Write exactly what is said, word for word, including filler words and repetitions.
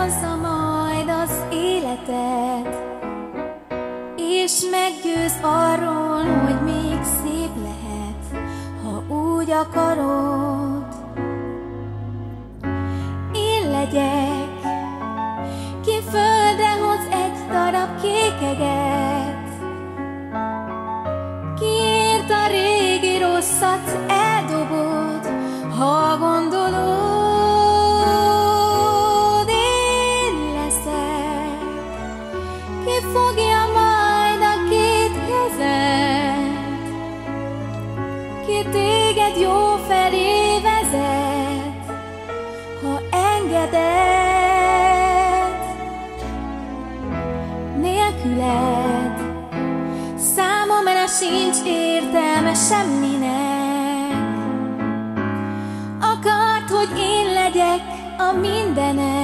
meghozza majd az életet, és meggyőz arról, hogy még szép lehet, ha úgy akarod. Én legyek, ki földre hoz egy darab kékeget, kiért a régi rosszat eldobod, ha gondolod. Én leszek, ki fogja majd a két kezed, ki téged jó felé vezet, ha engeded. Nélküled számomra sincs értelme semminek. Akart, hogy én legyek a mindened,